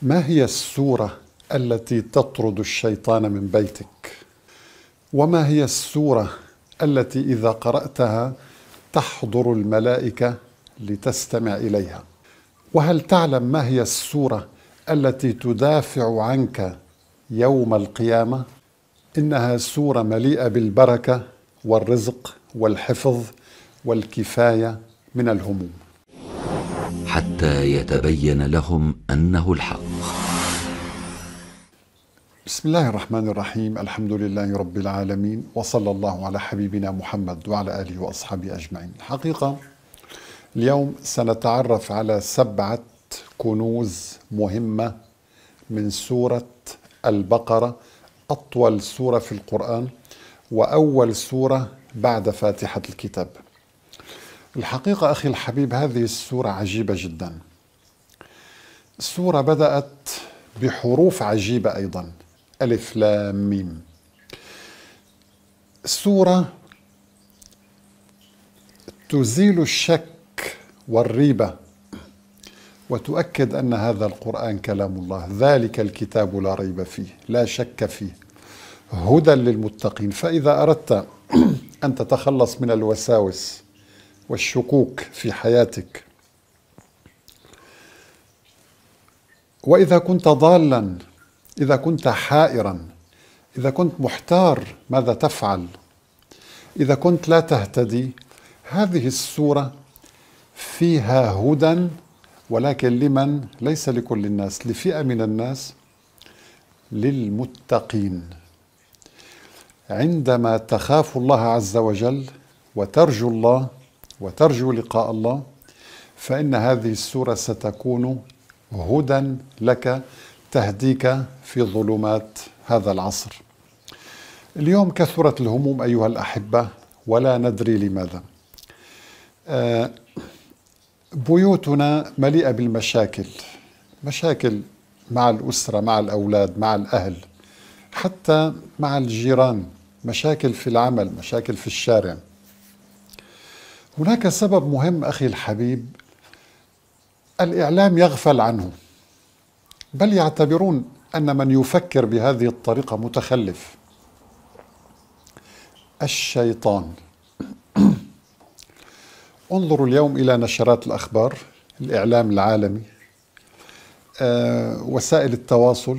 ما هي السورة التي تطرد الشيطان من بيتك؟ وما هي السورة التي إذا قرأتها تحضر الملائكة لتستمع إليها؟ وهل تعلم ما هي السورة التي تدافع عنك يوم القيامة؟ إنها سورة مليئة بالبركة والرزق والحفظ والكفاية من الهموم. حتى يتبين لهم أنه الحق. بسم الله الرحمن الرحيم. الحمد لله رب العالمين، وصلى الله على حبيبنا محمد وعلى آله وأصحابه أجمعين. الحقيقة اليوم سنتعرف على 7 كنوز مهمة من سورة البقرة، أطول سورة في القرآن وأول سورة بعد فاتحة الكتاب. الحقيقة أخي الحبيب، هذه السورة عجيبة جدا. السورة بدأت بحروف عجيبة أيضا، ألف لام ميم. السورة تزيل الشك والريبة وتؤكد أن هذا القرآن كلام الله، ذلك الكتاب لا ريب فيه لا شك فيه هدى للمتقين. فإذا أردت أن تتخلص من الوساوس والشكوك في حياتك، وإذا كنت ضالا، إذا كنت حائرا، إذا كنت محتار ماذا تفعل، إذا كنت لا تهتدي، هذه السورة فيها هدى، ولكن لمن؟ ليس لكل الناس، لفئة من الناس، للمتقين. عندما تخاف الله عز وجل وترجو الله وترجو لقاء الله، فإن هذه السورة ستكون هدى لك، تهديك في ظلمات هذا العصر. اليوم كثرت الهموم أيها الأحبة، ولا ندري لماذا. بيوتنا مليئة بالمشاكل، مشاكل مع الأسرة، مع الأولاد، مع الأهل، حتى مع الجيران، مشاكل في العمل، مشاكل في الشارع. هناك سبب مهم أخي الحبيب، الإعلام يغفل عنه، بل يعتبرون أن من يفكر بهذه الطريقة متخلف. الشيطان. انظروا اليوم إلى نشرات الأخبار، الإعلام العالمي، وسائل التواصل،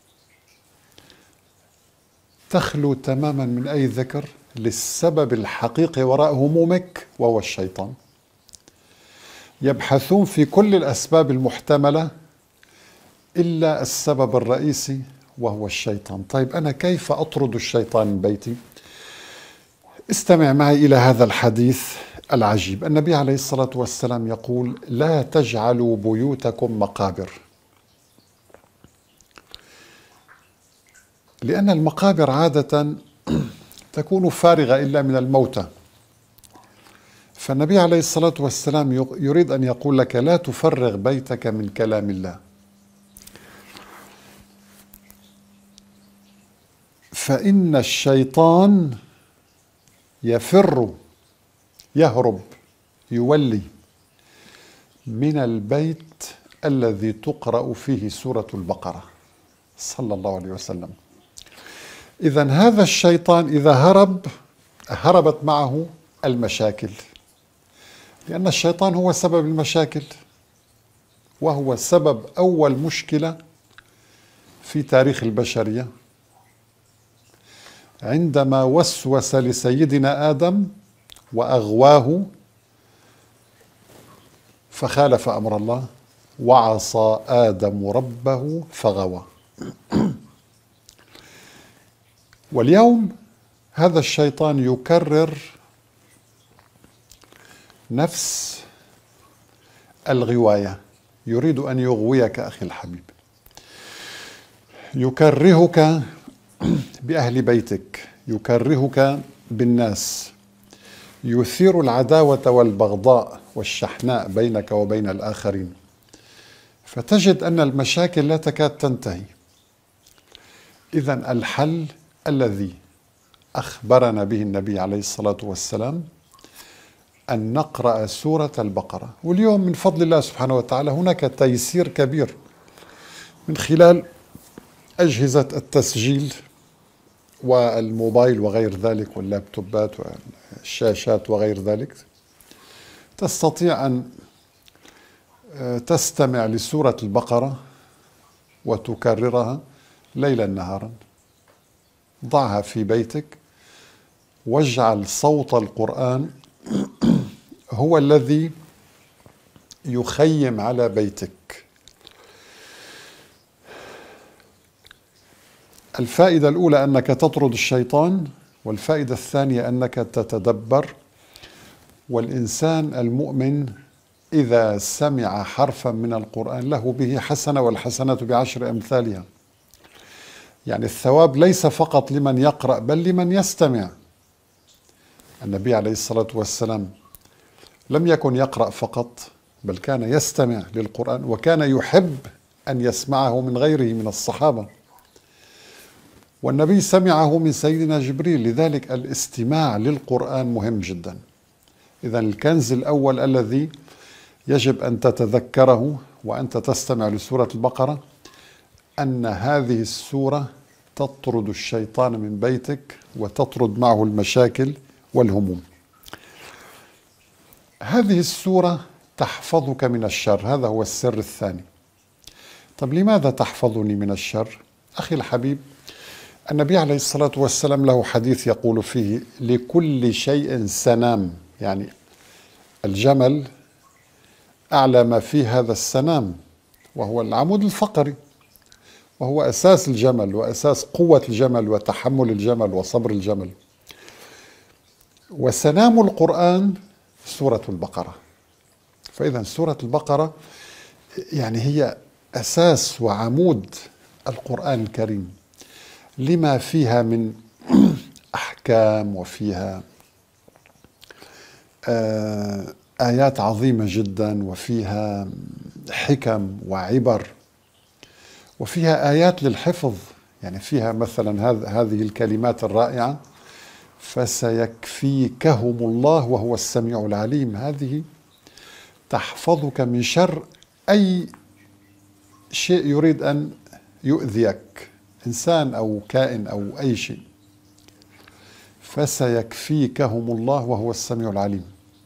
تخلو تماما من أي ذكر للسبب الحقيقي وراء همومك، وهو الشيطان. يبحثون في كل الأسباب المحتملة إلا السبب الرئيسي، وهو الشيطان. طيب أنا كيف أطرد الشيطان من بيتي؟ استمع معي إلى هذا الحديث العجيب. النبي عليه الصلاة والسلام يقول: لا تجعلوا بيوتكم مقابر، لأن المقابر عادة تكون فارغة إلا من الموتى. فالنبي عليه الصلاة والسلام يريد أن يقول لك: لا تفرغ بيتك من كلام الله، فإن الشيطان يفر، يهرب، يولي من البيت الذي تقرأ فيه سورة البقرة صلى الله عليه وسلم. إذن هذا الشيطان إذا هرب، هربت معه المشاكل، لأن الشيطان هو سبب المشاكل، وهو سبب أول مشكلة في تاريخ البشرية، عندما وسوس لسيدنا آدم وأغواه فخالف أمر الله، وعصى آدم ربه فغوى. واليوم هذا الشيطان يكرر نفس الغواية، يريد أن يغويك أخي الحبيب، يكرهك بأهل بيتك، يكرهك بالناس، يثير العداوة والبغضاء والشحناء بينك وبين الآخرين، فتجد أن المشاكل لا تكاد تنتهي. إذن الحل الذي أخبرنا به النبي عليه الصلاة والسلام أن نقرأ سورة البقرة. واليوم من فضل الله سبحانه وتعالى هناك تيسير كبير من خلال أجهزة التسجيل والموبايل وغير ذلك واللابتوبات والشاشات وغير ذلك، تستطيع أن تستمع لسورة البقرة وتكررها ليلا نهارا. ضعها في بيتك واجعل صوت القرآن هو الذي يخيم على بيتك. الفائدة الأولى أنك تطرد الشيطان، والفائدة الثانية أنك تتدبر. والإنسان المؤمن إذا سمع حرفا من القرآن له به حسنة، والحسنة بعشر أمثالها. يعني الثواب ليس فقط لمن يقرأ بل لمن يستمع. النبي عليه الصلاة والسلام لم يكن يقرأ فقط، بل كان يستمع للقرآن، وكان يحب أن يسمعه من غيره من الصحابة. والنبي سمعه من سيدنا جبريل، لذلك الاستماع للقرآن مهم جدا. إذن الكنز الأول الذي يجب أن تتذكره وأنت تستمع لسورة البقرة أن هذه السورة تطرد الشيطان من بيتك وتطرد معه المشاكل والهموم. هذه السورة تحفظك من الشر، هذا هو السر الثاني. طب لماذا تحفظني من الشر؟ أخي الحبيب، النبي عليه الصلاة والسلام له حديث يقول فيه: لكل شيء سنام. يعني الجمل أعلى ما فيه هذا السنام، وهو العمود الفقري، وهو أساس الجمل وأساس قوة الجمل وتحمل الجمل وصبر الجمل. وسنام القرآن سورة البقرة. فإذا سورة البقرة يعني هي أساس وعمود القرآن الكريم، لما فيها من أحكام، وفيها آيات عظيمة جدا، وفيها حكم وعبر، وفيها آيات للحفظ. يعني فيها مثلا هذه الكلمات الرائعة: فسيكفيكهم الله وهو السميع العليم. هذه تحفظك من شر أي شيء يريد أن يؤذيك، إنسان أو كائن أو أي شيء. فسيكفيكهم الله وهو السميع العليم.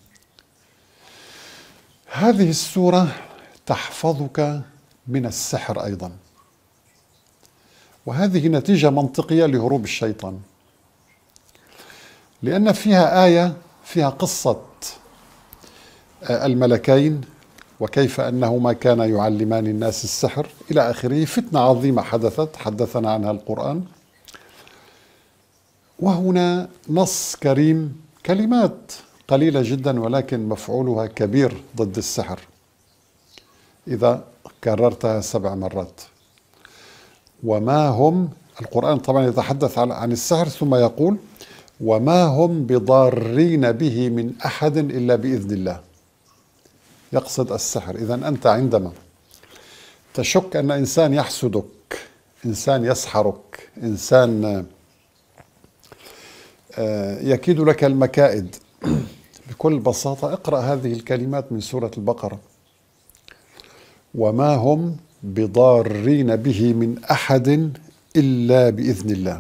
هذه السورة تحفظك من السحر أيضا، وهذه نتيجة منطقية لهروب الشيطان، لأن فيها آية فيها قصة الملكين وكيف أنهما كانا يعلمان الناس السحر إلى آخره. فتنة عظيمة حدثنا عنها القرآن. وهنا نص كريم، كلمات قليلة جدا ولكن مفعولها كبير ضد السحر إذا كررتها 7 مرات. وما هم، القرآن طبعا يتحدث عن السحر ثم يقول: وما هم بضارين به من أحد إلا بإذن الله. يقصد السحر. إذن أنت عندما تشك أن إنسان يحسدك، إنسان يسحرك، إنسان يكيد لك المكائد، بكل بساطة اقرأ هذه الكلمات من سورة البقرة: وما هم بضارين به من أحد إلا بإذن الله.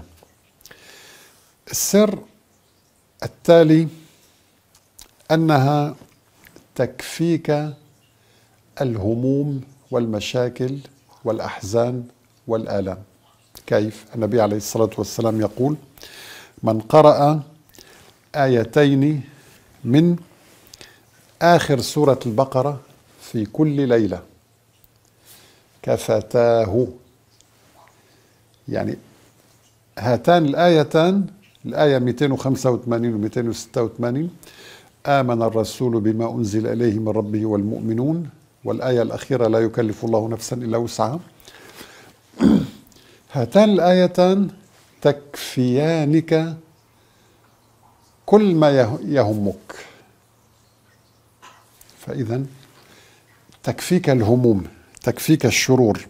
السر التالي أنها تكفيك الهموم والمشاكل والأحزان والآلام. كيف؟ النبي عليه الصلاة والسلام يقول: من قرأ آيتين من آخر سورة البقرة في كل ليلة كفتاه. يعني هاتان الآيتان، الآية 285 و 286: آمن الرسول بما أنزل إليه من ربه والمؤمنون، والآية الأخيرة: لا يكلف الله نفسا إلا وسعها. هاتان الآيتان تكفيانك كل ما يهمك. فإذا تكفيك الهموم، تكفيك الشرور.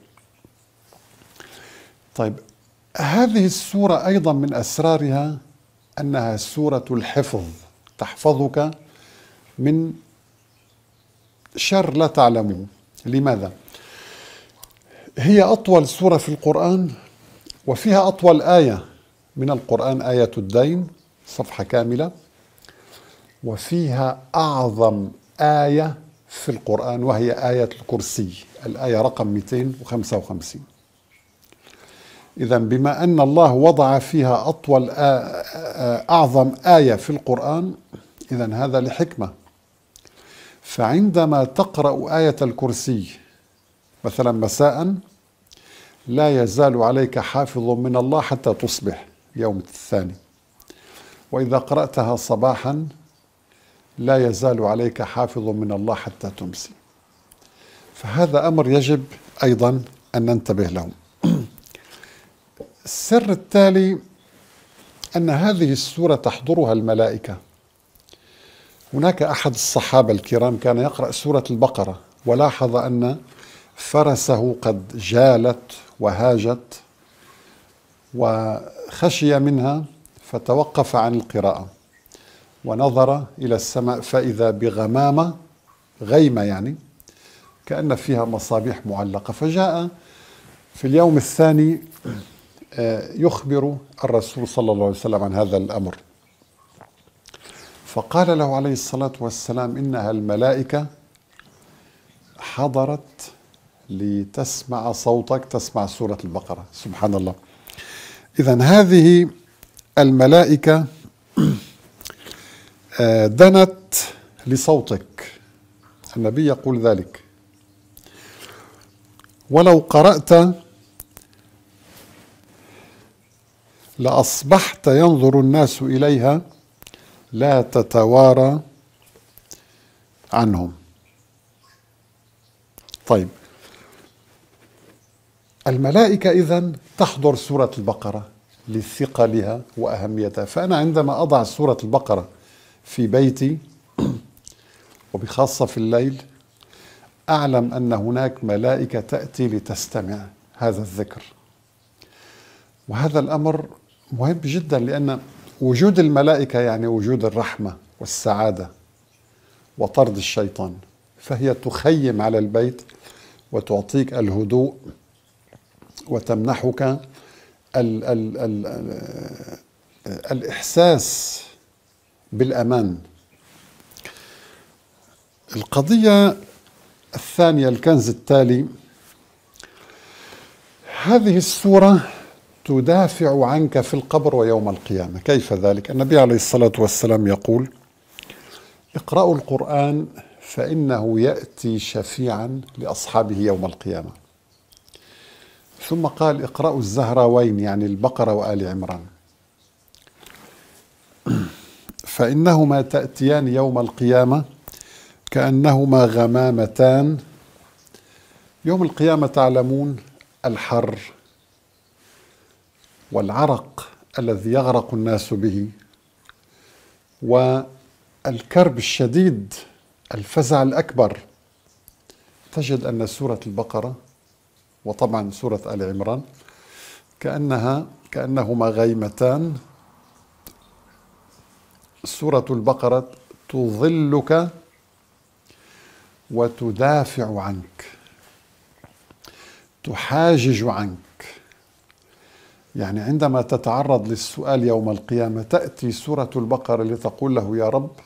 طيب، هذه السورة أيضا من أسرارها أنها سورة الحفظ، تحفظك من شر لا تعلمه. لماذا؟ هي أطول سورة في القرآن، وفيها أطول آية من القرآن، آية الدين، صفحة كاملة. وفيها أعظم آية في القرآن وهي آية الكرسي، الآية رقم 255. إذا بما أن الله وضع فيها أعظم آية في القرآن، إذا هذا لحكمة. فعندما تقرأ آية الكرسي مثلا مساء، لا يزال عليك حافظ من الله حتى تصبح يوم الثاني. وإذا قرأتها صباحا لا يزال عليك حافظ من الله حتى تمسي. فهذا أمر يجب أيضا أن ننتبه له. السر التالي أن هذه السورة تحضرها الملائكة. هناك أحد الصحابة الكرام كان يقرأ سورة البقرة، ولاحظ أن فرسه قد جالت وهاجت وخشي منها، فتوقف عن القراءة ونظر إلى السماء، فإذا بغمامة، غيمة يعني كأن فيها مصابيح معلقة. فجاء في اليوم الثاني يخبر الرسول صلى الله عليه وسلم عن هذا الأمر، فقال له عليه الصلاة والسلام: إنها الملائكة حضرت لتسمع صوتك، تسمع سورة البقرة. سبحان الله. إذن هذه الملائكة دنت لصوتك، النبي يقول ذلك. ولو قرأت لأصبحت ينظر الناس إليها لا تتوارى عنهم. طيب، الملائكة إذن تحضر سورة البقرة لثقلها وأهميتها. فأنا عندما أضع سورة البقرة في بيتي وبخاصة في الليل، أعلم أن هناك ملائكة تأتي لتستمع هذا الذكر. وهذا الأمر مهم جدا، لأن وجود الملائكة يعني وجود الرحمة والسعادة وطرد الشيطان. فهي تخيم على البيت وتعطيك الهدوء وتمنحك الإحساس بالأمان. القضية الثانية، الكنز التالي، هذه السورة تدافع عنك في القبر ويوم القيامة. كيف ذلك؟ النبي عليه الصلاة والسلام يقول: اقرأوا القرآن فإنه يأتي شفيعا لأصحابه يوم القيامة. ثم قال: اقرأوا الزهراوين، يعني البقرة وآل عمران، فإنهما تأتيان يوم القيامة كأنهما غمامتان. يوم القيامة تعلمون الحر والعرق الذي يغرق الناس به، والكرب الشديد، الفزع الأكبر. تجد أن سورة البقرة وطبعا سورة آل عمران كأنهما غيمتان. سورة البقرة تظلك وتدافع عنك، تحاجج عنك. يعني عندما تتعرض للسؤال يوم القيامة، تأتي سورة البقرة لتقول له: يا رب،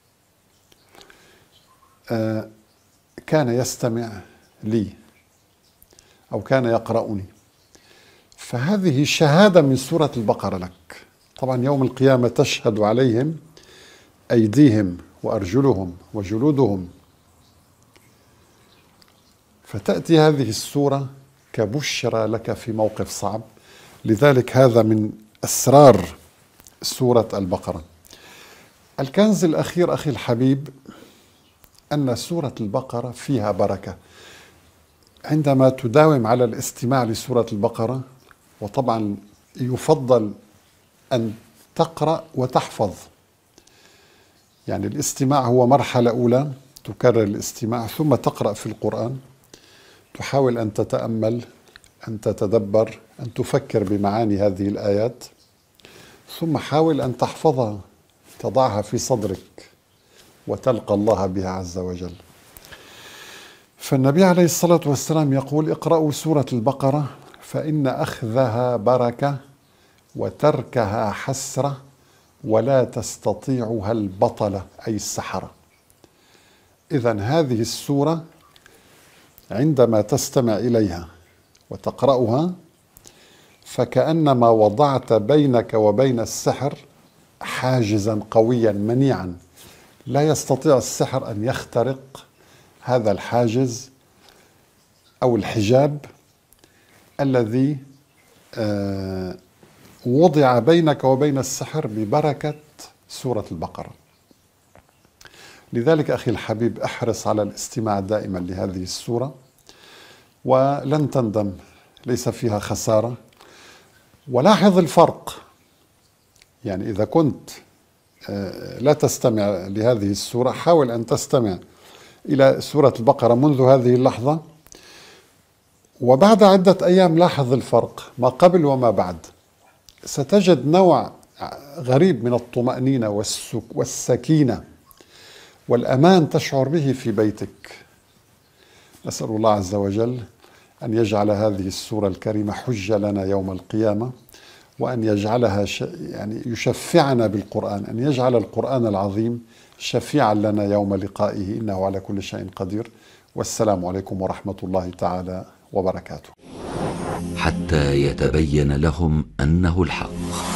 كان يستمع لي أو كان يقرأني. فهذه شهادة من سورة البقرة لك. طبعا يوم القيامة تشهد عليهم أيديهم وأرجلهم وجلودهم. فتأتي هذه السورة كبشرى لك في موقف صعب. لذلك هذا من أسرار سورة البقرة. الكنز الأخير أخي الحبيب، أن سورة البقرة فيها بركة. عندما تداوم على الاستماع لسورة البقرة، وطبعا يفضل أن تقرأ وتحفظ، يعني الاستماع هو مرحلة أولى، تكرر الاستماع ثم تقرأ في القرآن، تحاول أن تتأمل، أن تتدبر، أن تفكر بمعاني هذه الآيات، ثم حاول أن تحفظها، تضعها في صدرك وتلقى الله بها عز وجل. فالنبي عليه الصلاة والسلام يقول: اقرأوا سورة البقرة فإن أخذها بركة وتركها حسرة ولا تستطيعها البطلة، أي السحرة. إذن هذه السورة عندما تستمع إليها وتقرأها فكأنما وضعت بينك وبين السحر حاجزا قويا منيعا، لا يستطيع السحر أن يخترق هذا الحاجز أو الحجاب الذي وضع بينك وبين السحر ببركة سورة البقرة. لذلك أخي الحبيب احرص على الاستماع دائما لهذه السورة ولن تندم، ليس فيها خسارة. ولاحظ الفرق، يعني إذا كنت لا تستمع لهذه السورة حاول أن تستمع إلى سورة البقرة منذ هذه اللحظة، وبعد عدة أيام لاحظ الفرق ما قبل وما بعد. ستجد نوع غريب من الطمأنينة والسكينة والأمان تشعر به في بيتك. نسأل الله عز وجل أن يجعل هذه السورة الكريمة حجة لنا يوم القيامة، وأن يجعلها يعني يشفعنا بالقرآن، أن يجعل القرآن العظيم شفيعا لنا يوم لقائه، إنه على كل شيء قدير. والسلام عليكم ورحمة الله تعالى وبركاته. حتى يتبين لهم أنه الحق.